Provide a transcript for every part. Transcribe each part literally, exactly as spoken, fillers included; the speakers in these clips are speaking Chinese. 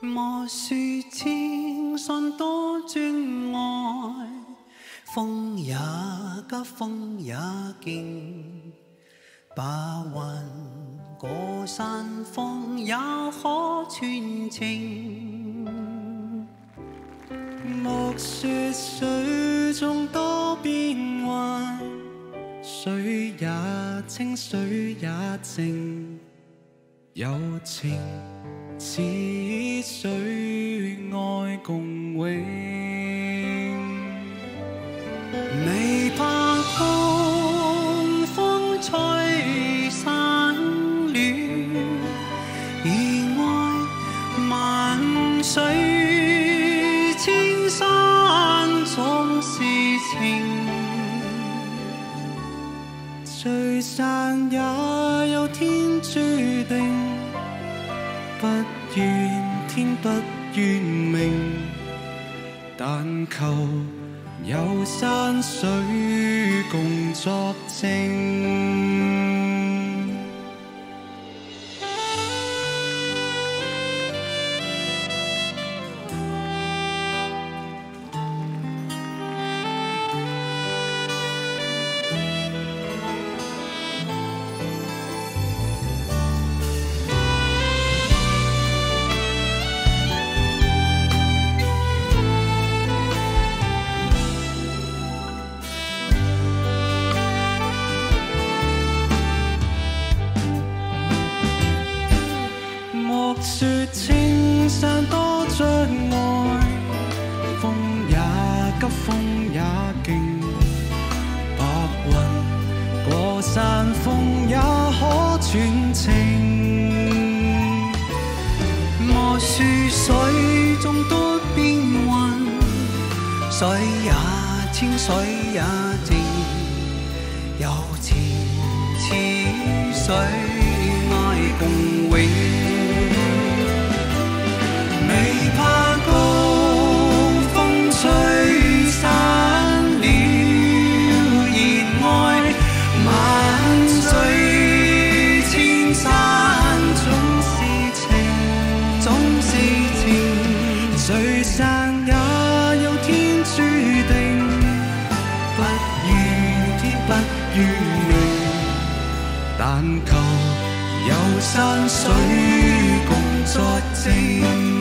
莫说青山多障碍，风也急，风也劲。把云过山峰也可传情。莫说水中多变幻，水也清，水也静。有情似水，愛共永。未怕狂風吹散了，而愛萬水千山總是情。聚散也有天注定。不怨天不怨命，但求有山水共作證。說青山多障礙，風也急，風也勁。白雲過山峰也可傳情。莫說水中多變幻，水也清，水也靜。有情似水，愛共永。未怕高風吹散了，熱愛萬水千山總是情，總是情。聚散也有天注定，不怨天不怨命，但求有山水共作證。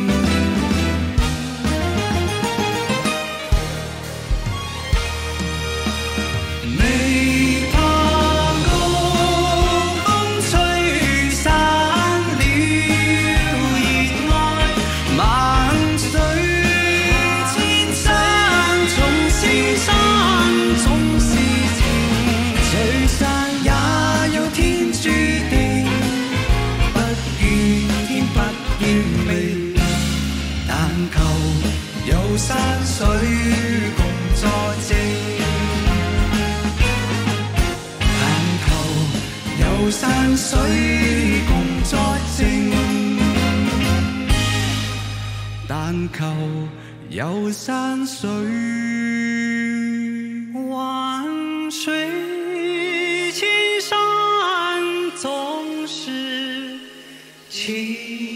山水共作證，但求有山水共作證，但求有山水。萬水千山總是情。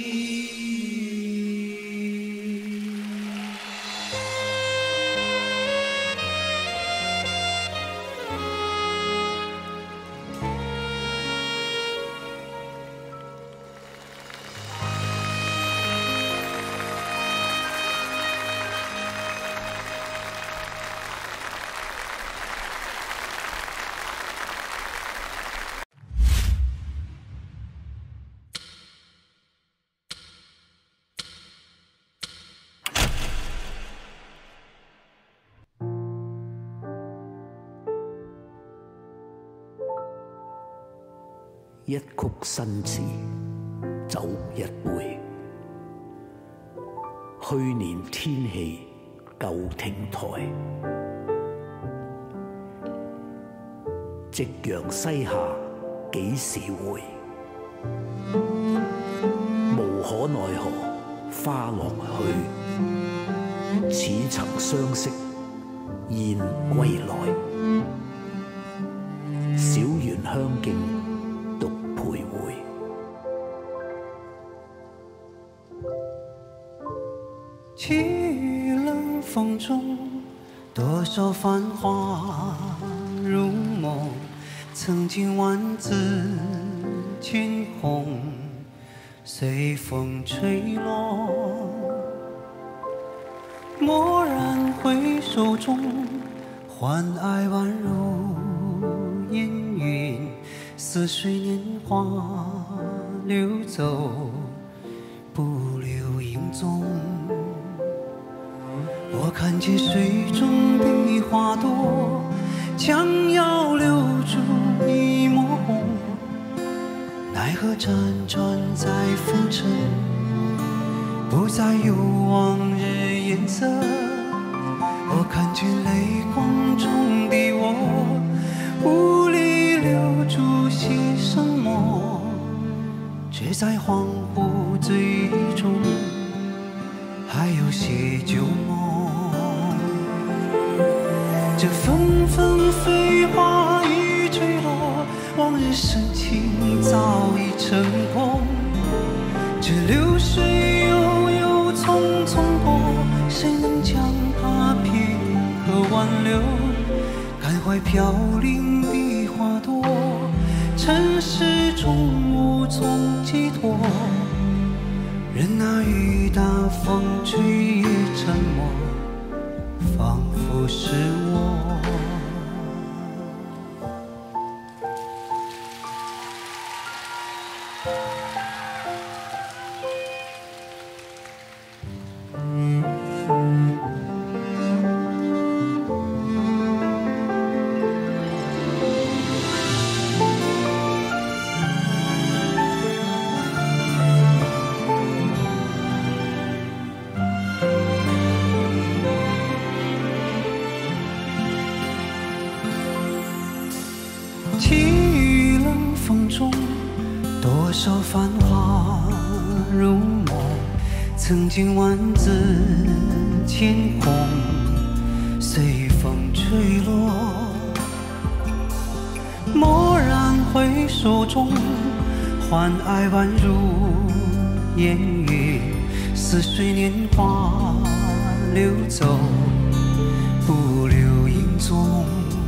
一曲新詞酒一杯，去年天氣舊亭台，夕陽西下幾時回？無可奈何花落去，似曾相識燕歸來。小園香徑獨徘徊， 凄冷风中，多少繁华如梦。曾经万紫千红，随风吹落。蓦然回首中，欢爱宛如烟云，似水年华流走，不留影踪。我看见水中的花朵，将要留住一抹红，奈何辗转在风尘，不再有往日颜色。我看见泪光中的我，无力留住些什么，只在恍惚醉中，还有些旧梦。这纷纷飞花已坠落，往日深情早已成空。这流水悠悠匆匆过，谁能将它片刻挽留？感怀飘零的花朵，尘世中无从寄托。任那雨打风吹也沉默，仿佛是我。凄冷风中，多少繁华如梦。曾经万紫千红，随风吹落。蓦然回首中，欢爱宛如烟云，似水年华流走，不留影踪。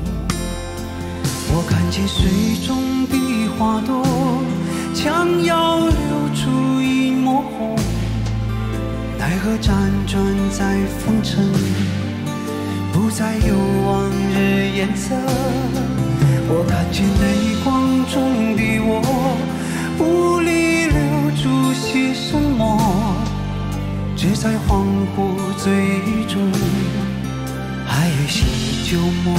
我看见水中的花朵，将要留住一抹红，奈何辗转在风尘，不再有往日颜色。我看见泪光中的我，无力留住些什么，只在恍惚醉中，还有些旧梦。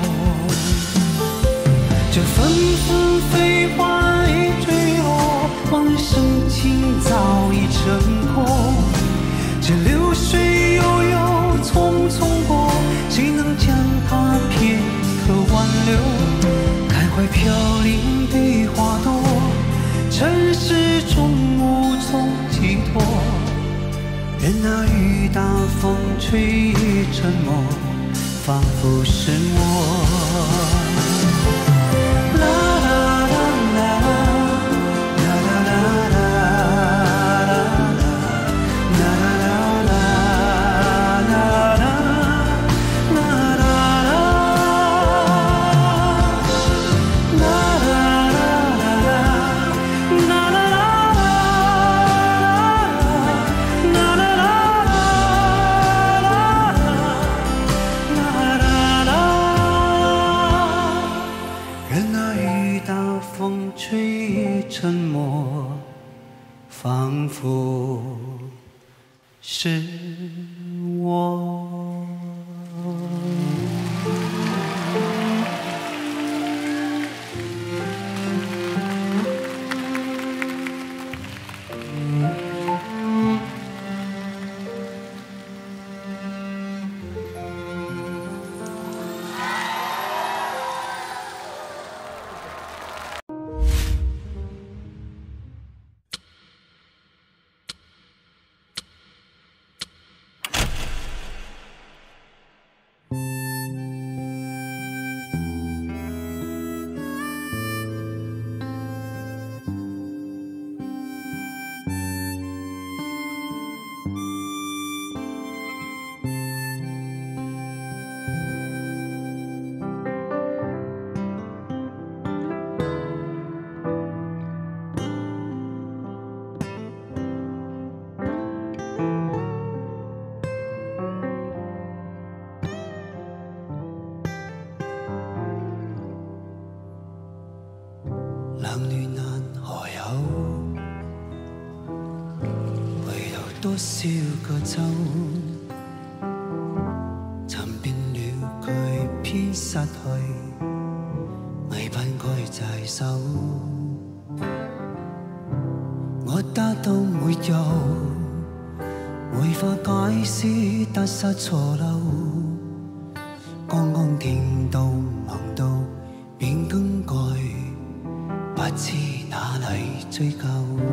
这纷纷飞花已坠落，往日深情早已成空。这流水悠悠匆匆过，谁能将它片刻挽留？感怀飘零的花朵，尘世中无从寄托。任那雨打风吹也沉默，仿佛是我。沉默，仿佛是我。 多少個秋，尋遍了佢偏失去，未盼佢在手。我得到沒有，沒法解釋得失錯漏。剛剛聽到望到便更改，不知哪裡追究。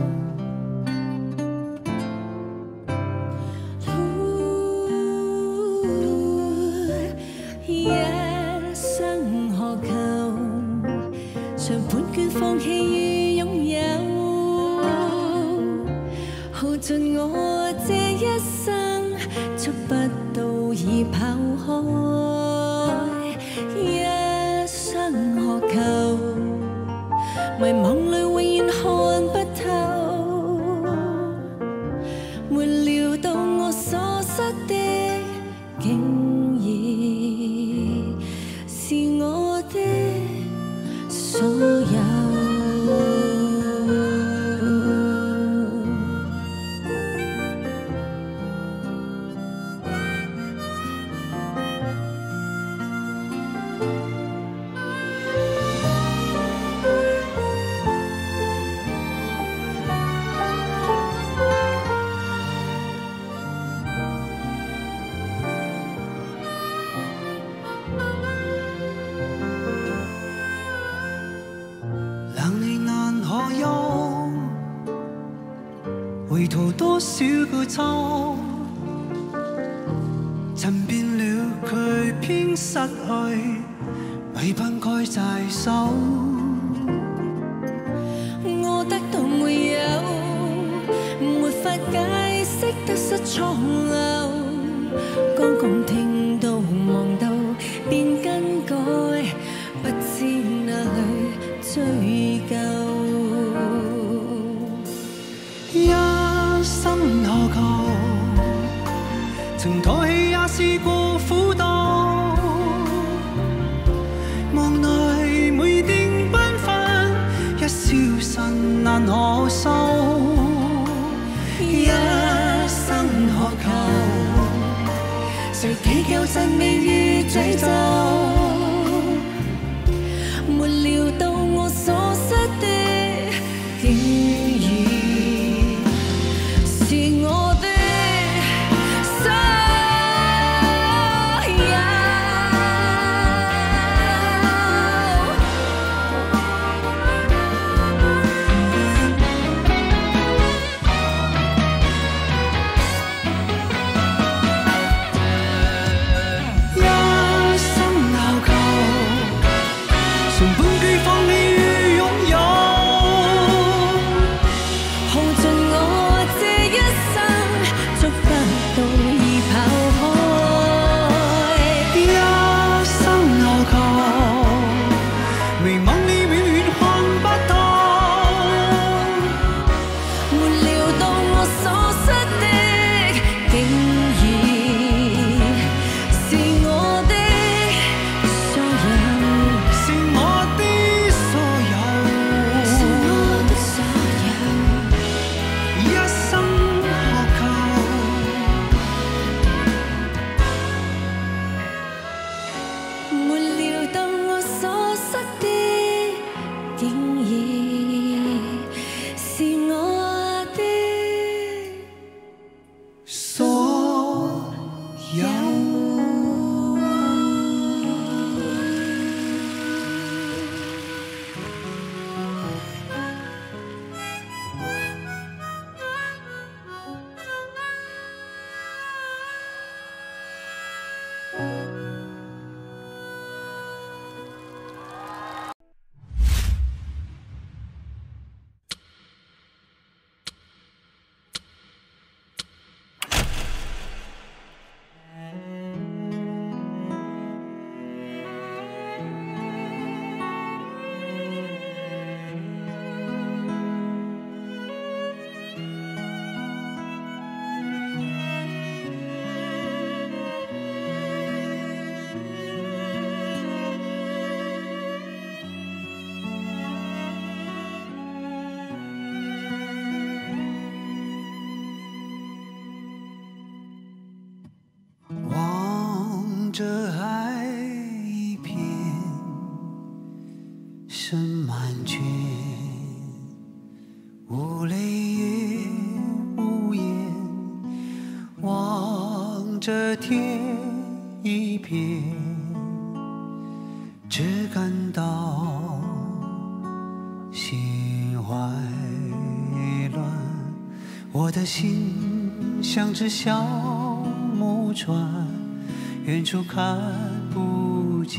一生何求？常盤踞放棄與擁有，耗盡我這一生，觸不到已跑開。一生何求？迷惘裡永遠看不透，沒料到我所失的竟然是我的所有。 回途多少個秋，尋遍了佢偏失去，未盼佢在手。 我得到沒有，沒法解釋得失錯漏。剛剛聽到望到便更改，不知哪裡追究。 一生何求？曾唾棄也試過苦鬥，夢內每點繽紛，一消神難可收。一生何求？誰祈求讚美與詛咒？沒料到我所失的竟然着海一片深满卷，无泪也无言，望着天一片，只感到心怀乱。我的心像只小木船，远处看不见，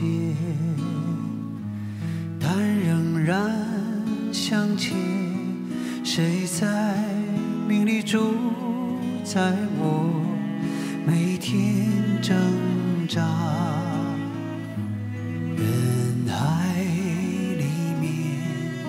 但仍然向前。谁在命里主宰我每天挣扎？人海里面，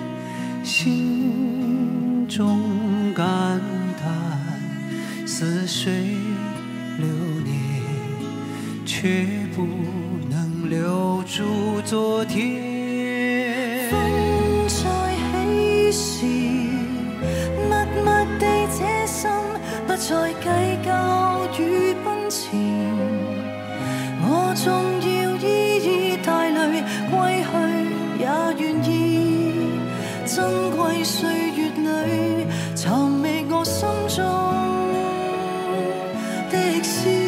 心中感叹，似水流年，却不能留住昨天。 风再起時，默默地這心不再計較與奔前。我縱要依依帶淚歸去，也願意。珍貴歲月裏，尋覓我心中的詩。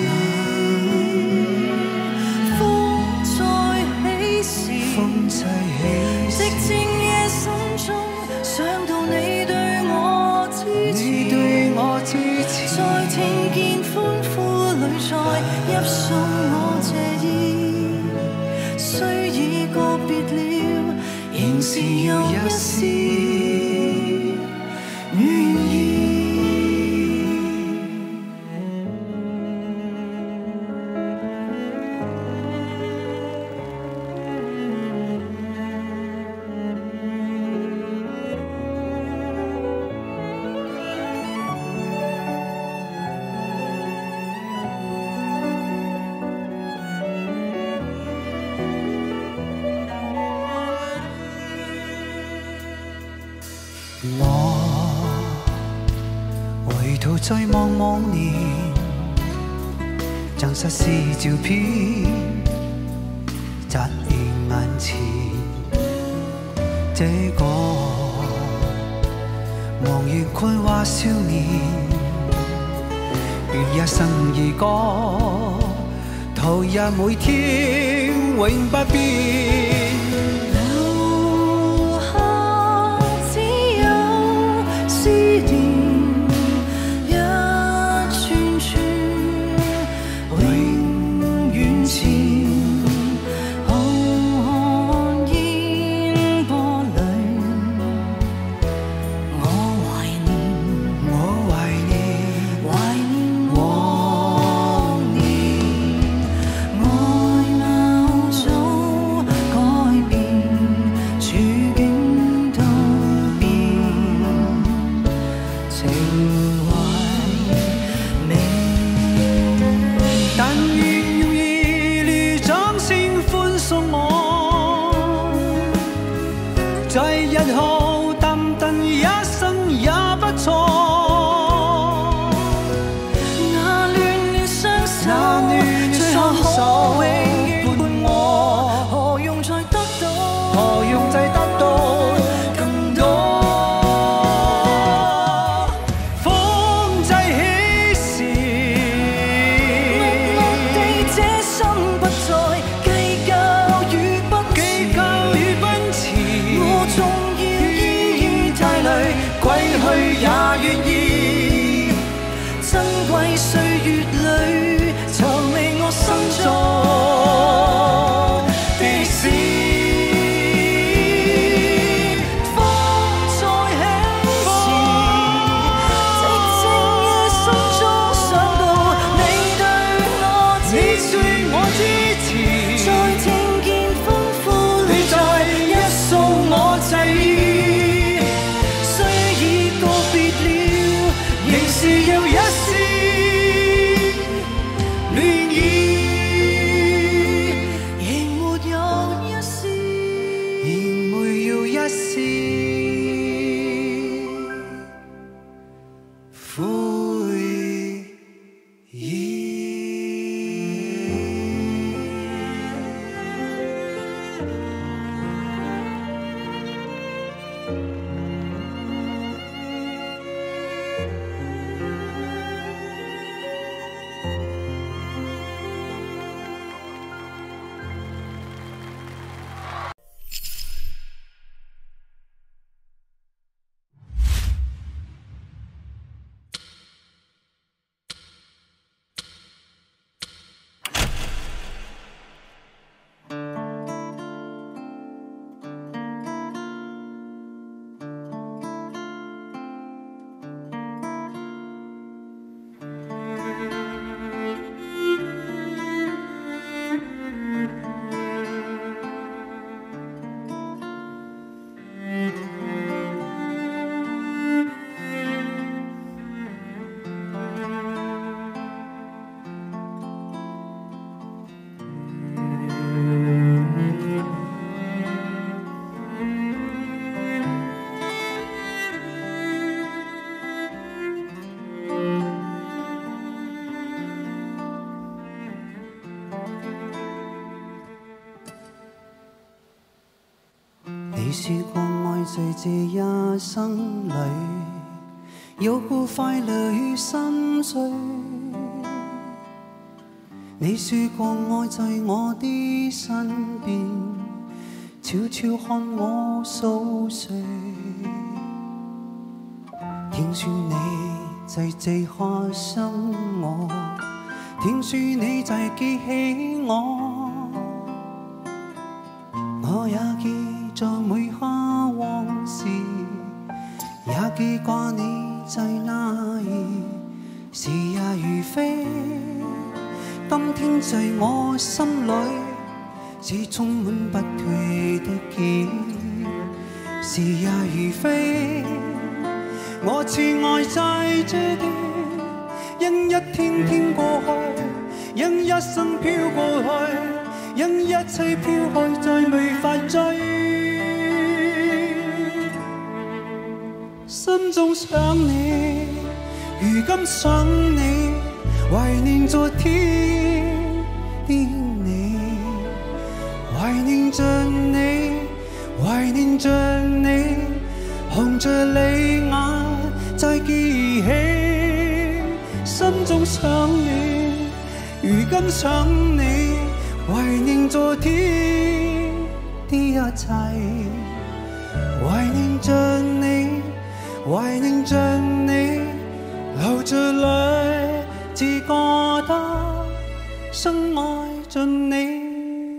直正夜心中想到你對我支持，再聽見歡呼裏再泣訴我謝意。雖已告別了，仍是有一絲願意。 我回頭再望望年，像實是照片擲現眼前。這個茫然困惑少年，願一生而歌，投入每天永不變。 悔意。 你说过爱在这一生里有过快乐与心碎，你说过爱在我的身边，悄悄看我熟睡。听说你在这刻想我，听说你在记起我，我也记着每刻往事，也记挂你在哪里。是也如非，今天在我心里是充满不退的记忆。是也如非，我似爱在这地，因一天天过去，因一生飘过去，因一切飘去，再未法追。心中想你，如今想你，怀念昨天的你，怀念着你，怀念着你，看着你眼在记起。心中想你，如今想你，怀念昨天的一切，怀念着你，怀念着你，流着泪，只覺得深愛着你。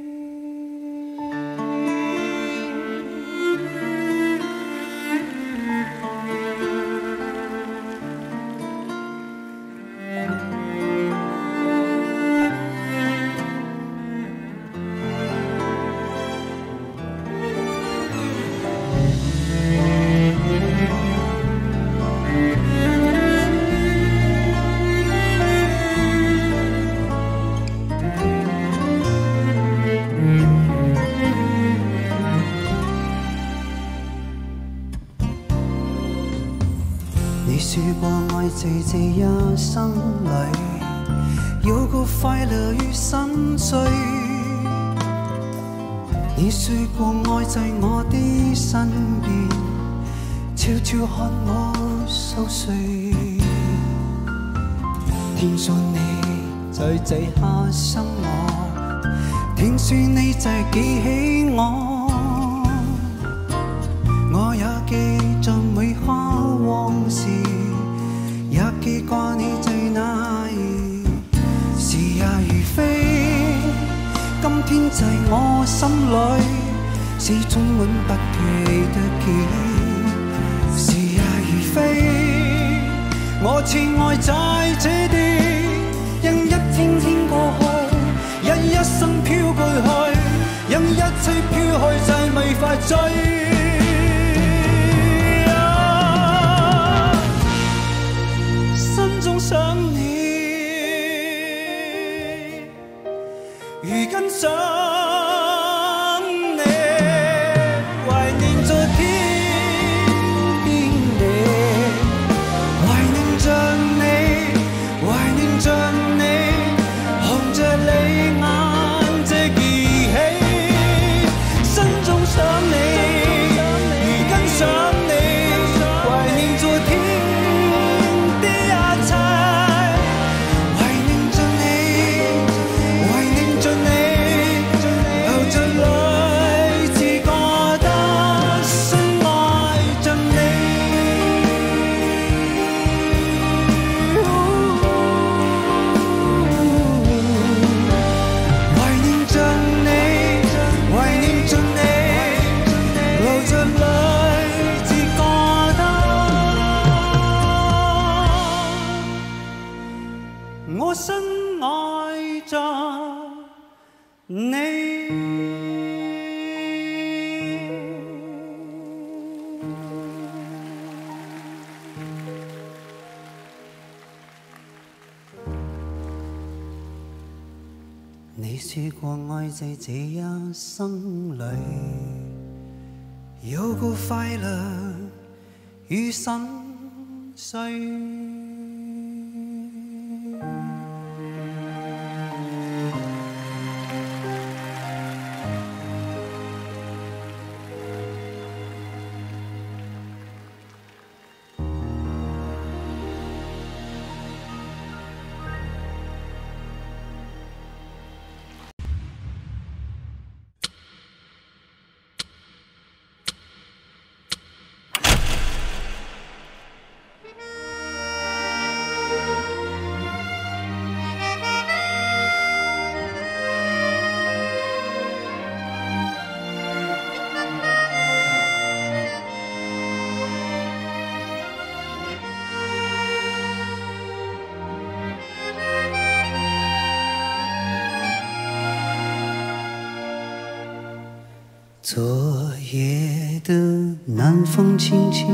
你说过愛在這一生裏有個快樂與心碎，你說過愛在我的身邊，悄悄看我熟睡。聽說你在這刻想我，聽說你在記起我，我也記着每刻往事，也記掛你在哪裏。是也如非，今天在我心裏是充滿不退的記憶。是也如非，我似愛在這地，因一天天過去，因一生飄過去，因一切飄去，再未法追。想你，如今想你，懷念昨天的你，懷念着你，懷念着你，看着你眼這記起，心中想你，如今想你，懷念昨天。 我深愛着你。你說過愛在這一生裏有個快樂與心碎。昨夜的南风轻轻，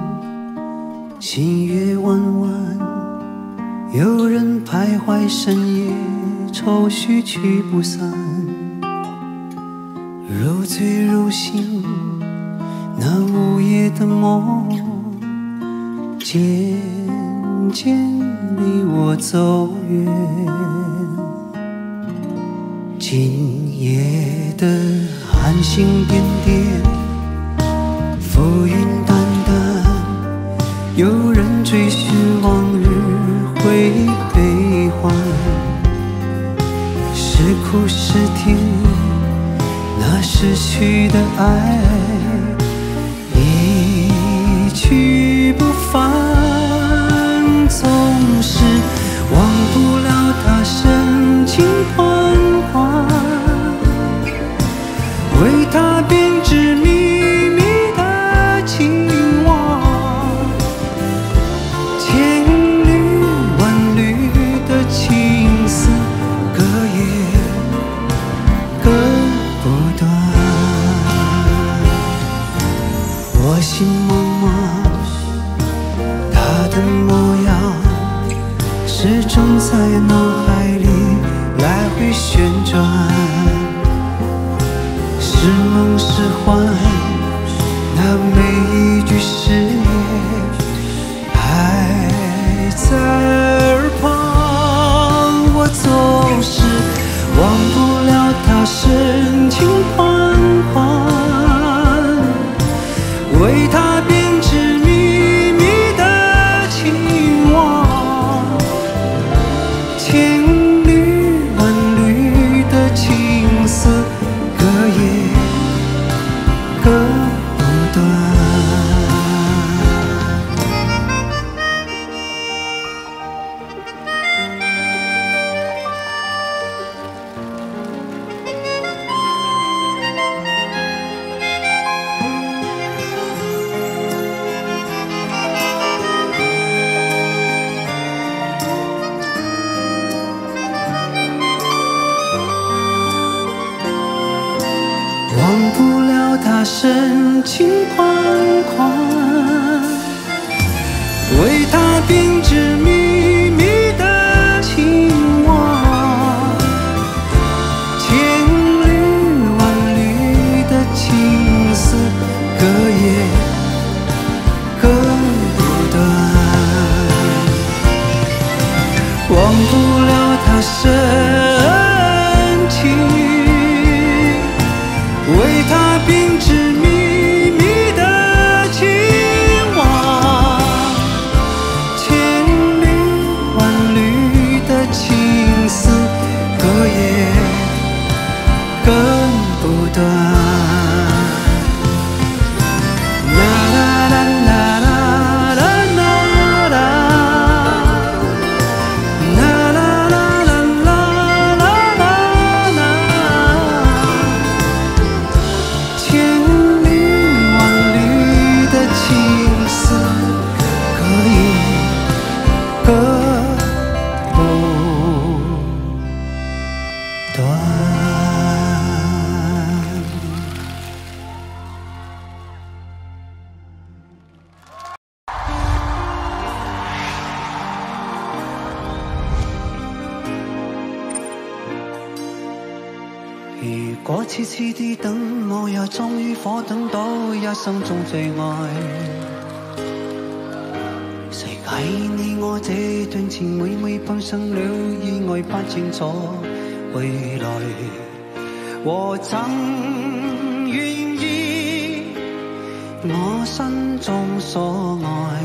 星月弯弯，有人徘徊深夜，愁绪驱不散。如醉如醒，那午夜的梦，渐渐离我走远。今夜的繁星点点，浮云淡淡，有人追寻往日会悲欢。是苦是甜，那逝去的爱一去不返，总是忘不了他深情款款，为他编织秘密的情网，千缕万缕的情丝，隔夜割不断。我心茫茫，他的模样始终在脑海里来回旋转。是梦是幻，那每一句誓言还在耳旁。我总是忘不了他深情款款，为他编织秘密的情网，千缕万缕的情丝，隔夜割不断。忘不了他深情款款，为他编织秘密的情网，千缕万缕的情丝，隔夜割不断。忘不了他深情，为他编织秘密的情网，千缕万缕的情丝，隔夜割不断。啦啦啦啦啦啦啦啦啦啦啦過次次的等，我也終於可等到一生中最愛。誰解你我這段情，每每碰上了意外，不清楚未來。我曾願意我心中所愛，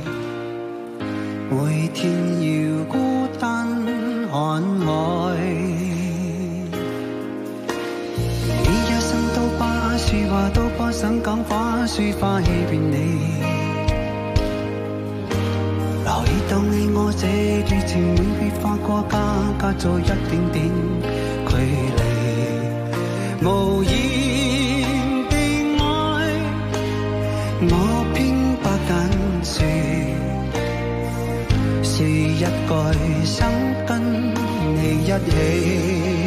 每天要孤單看海。你一生都把説話都不想講，把抒發欺騙你。留意到你我這段情，永別發過家，隔咗一點點距離。無言的愛，我偏不敢說，說一句想跟你一起。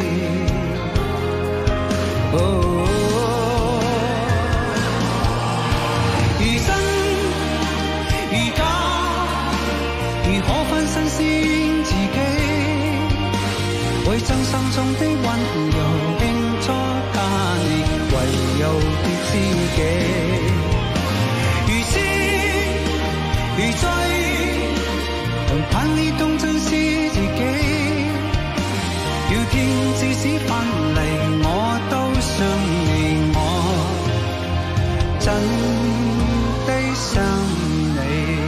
哦，如真如假，如何分身先自己？為真心中的溫柔拼出假意，唯有的知己。如痴如醉，能盼你懂珍惜自己。要天即使分離，我都想你，我真的想你。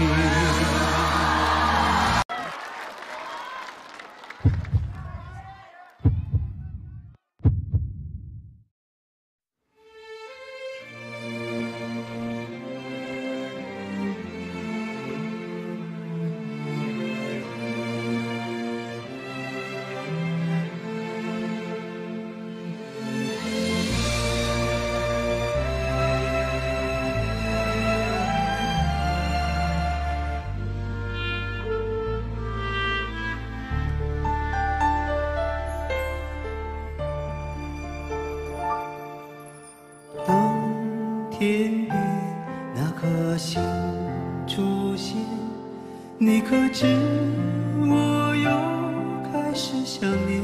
天边那颗星出现，你可知我又开始想念？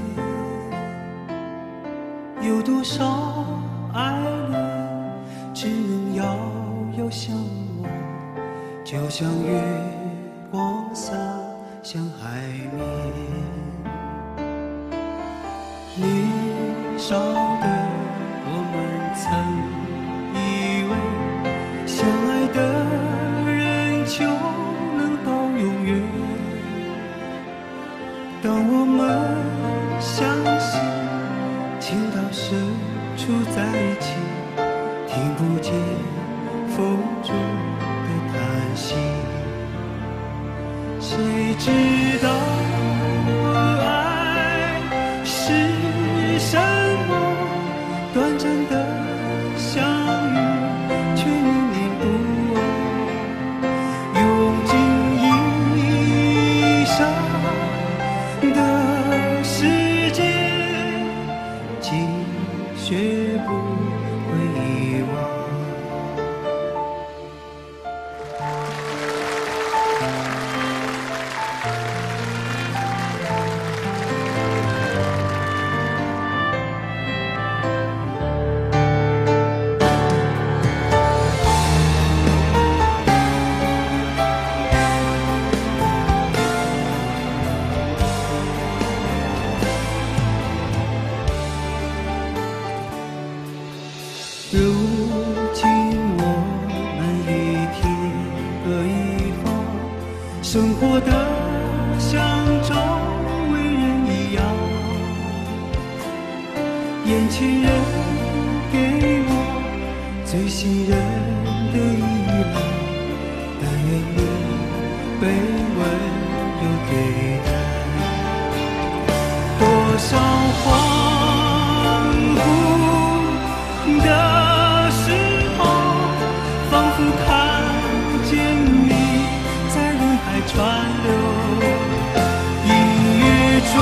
有多少爱恋只能遥遥相望，就像月光洒向海面。年少的我们曾相爱的人就能到永远。当我们相信情到深处在一起，听不见风中的叹息。谁知道爱是什么？短暂的相遇却念念不忘，用尽一生的时间，竟学不会遗忘。如今我们一天各一方，生活的像周围人一样。眼前人给我最信任的依赖，但愿你被温柔对待。多少恍惚的看见你在人海川流，一月中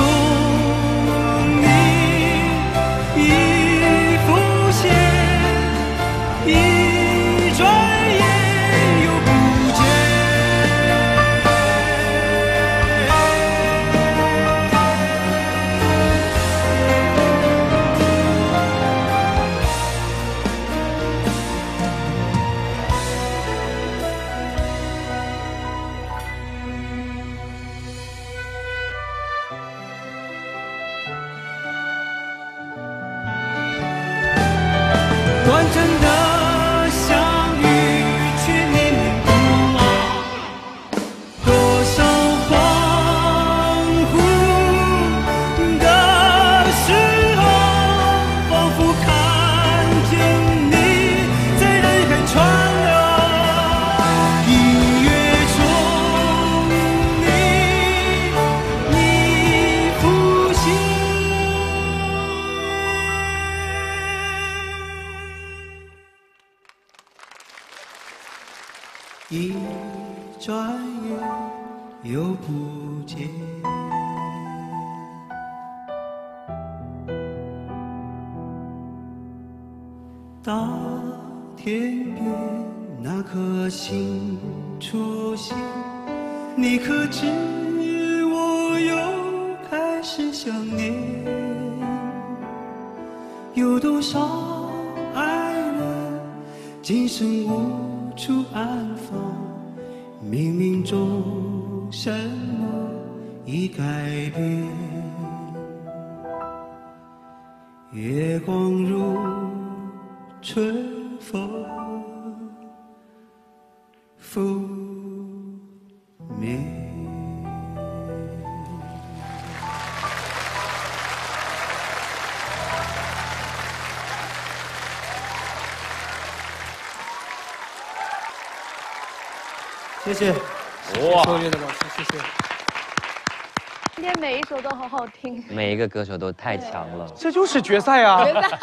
你已浮现，一转眼见。大天边那颗星出现，你可知我又开始想念？有多少爱人今生无处安放，冥冥中什么已改变？月光如春风拂面。谢谢， 哇， 奏乐的老师，谢谢。 今天每一首都好好听， 每一个歌手都太强了。 这就是决赛啊！ 决赛。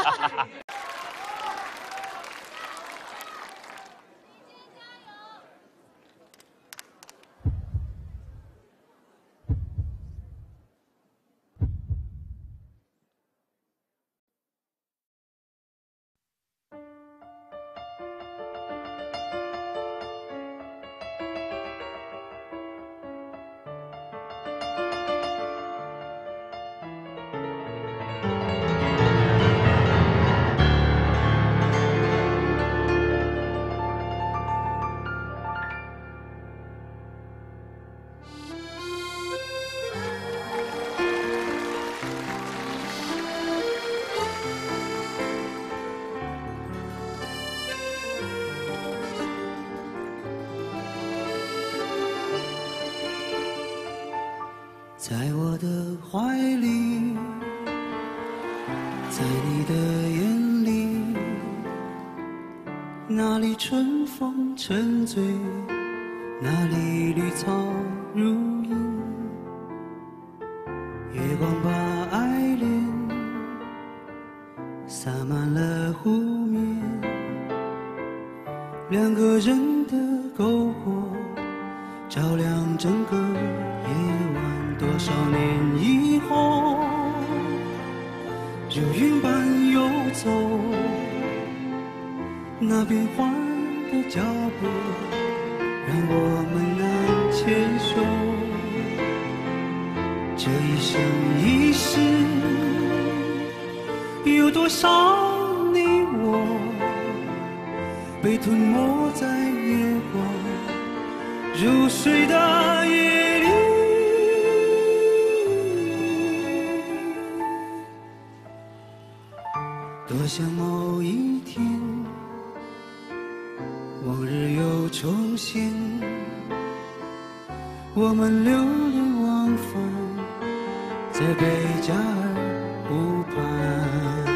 在我的怀里，在你的眼里，那里春风沉醉，那里绿草如茵。月光把爱恋洒满了湖面，两个人的篝火照亮整个夜晚。多少年以后，如云般游走，那变幻的脚步让我们难牵手。这一生一世，有多少你我被吞没在月光如水的夜里。多想某一天，往日又重现，我们流连忘返在贝加尔湖畔。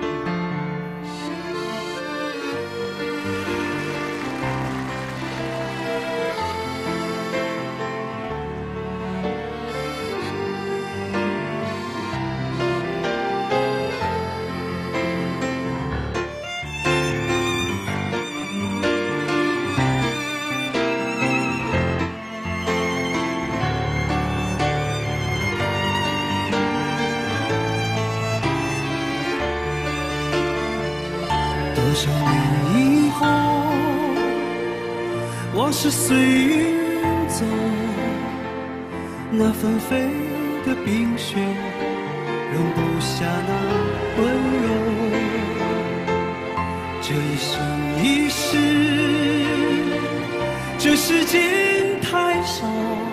多少年以后，往事随云走，那纷飞的冰雪容不下那温柔。这一生一世，这时间太少，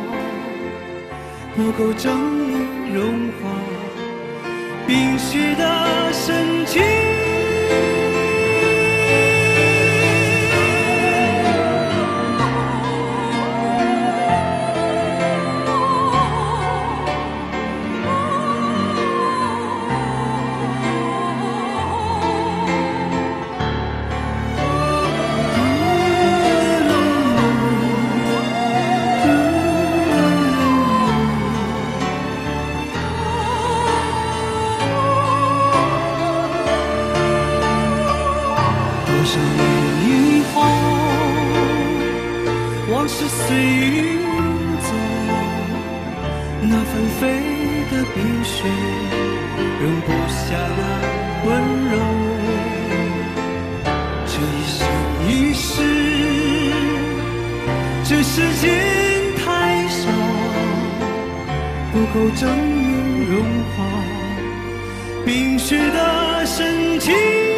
不够证明融化冰雪的深情。 那纷飞的冰雪容不下那温柔。这一生一世，这时间太少，不够证明融化冰雪的深情。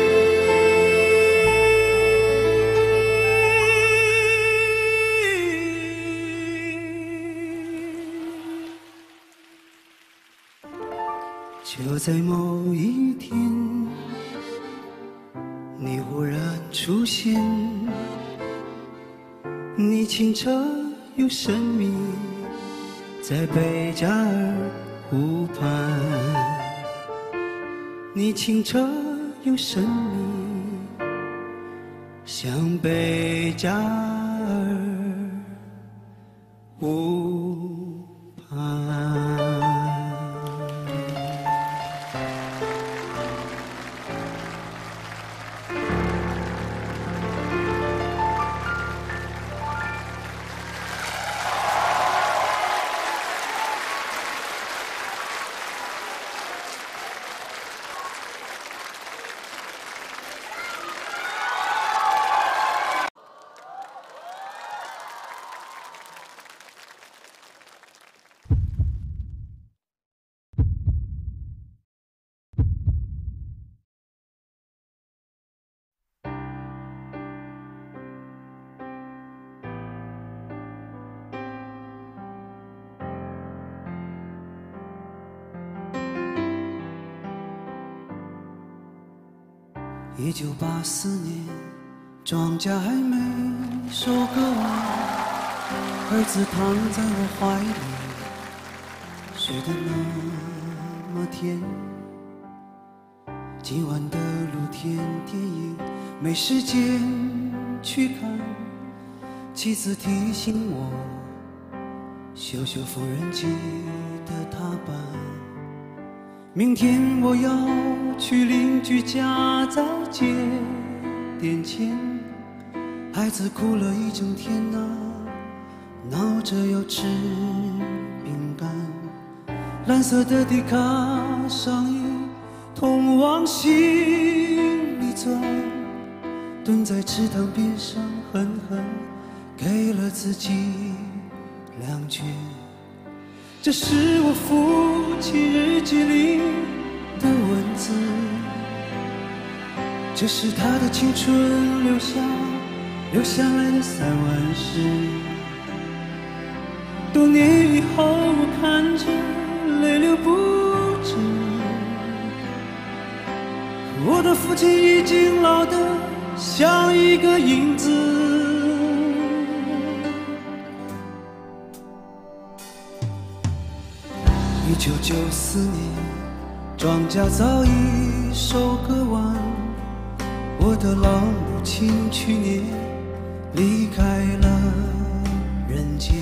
就在某一天，你忽然出现，你清澈又神秘，在贝加尔湖畔。你清澈又神秘，像贝加尔湖畔。一九八四年，庄稼还没收割完，儿子躺在我怀里，睡得那么甜。今晚的露天电影没时间去看，妻子提醒我修修缝纫机的踏板。明天我要去邻居家再借点钱。孩子哭了一整天啊，闹着要吃饼干。蓝色的迪卡上衣通往心里钻，蹲在池塘边上狠狠给了自己两拳。这是我父亲日记里的文字，这是他的青春留下留下来的三万诗。多年以后我看着泪流不止，我的父亲已经老得像一个影子。一九九四年，庄稼早已收割完，我的老母亲去年离开了人间。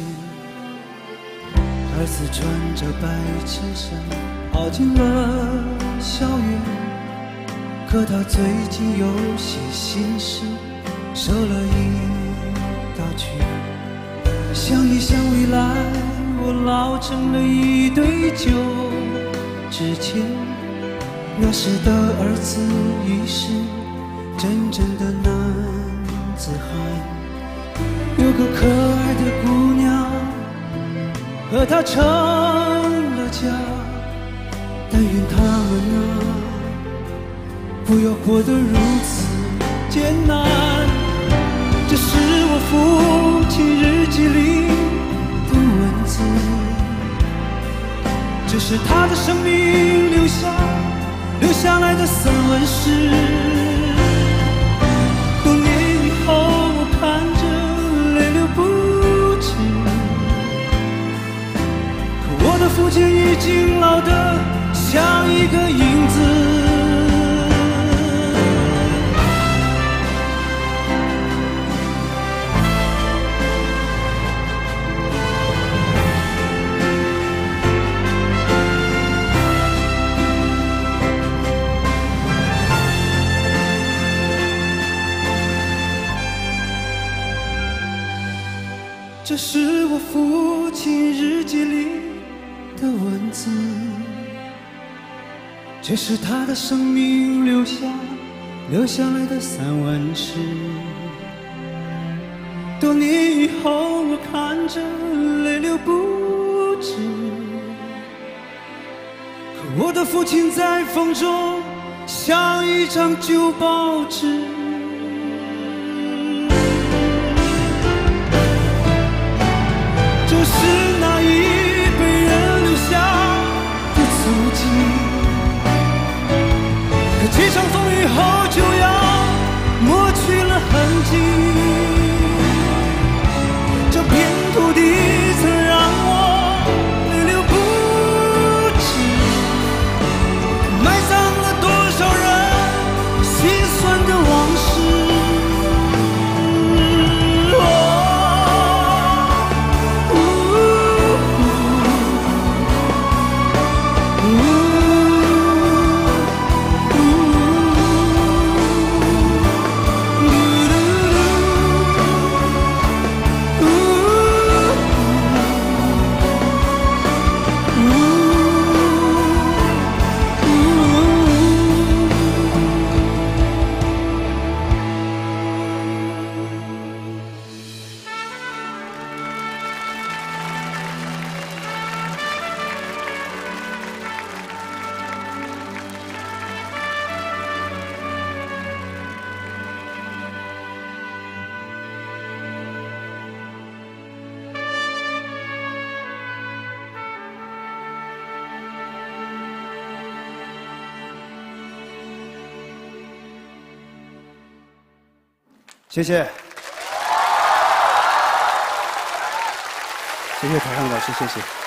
儿子穿着白衬衫跑进了校园，可他最近有些心事，瘦了一大圈。想一想未来，我老成了一堆旧纸钱。那时的儿子已是真正的男子汉，有个可爱的姑娘和他成了家。但愿他们啊，不要活得如此艰难。这是我父亲日记里的文字，这是他的生命留下留下来的散文诗。多年以后我看着泪流不止，可我的父亲已经老得像一个影子。这是我父亲日记里的文字，却是他的生命留下留下来的散文诗。多年以后，我看着泪流不止，可我的父亲在风中像一张旧报纸。这是那一辈人留下的足迹，可几场风雨后就要抹去了痕迹。这片土地曾让我泪流不止，埋葬了多少人心酸的往事。谢谢，谢谢台上的老师，谢谢。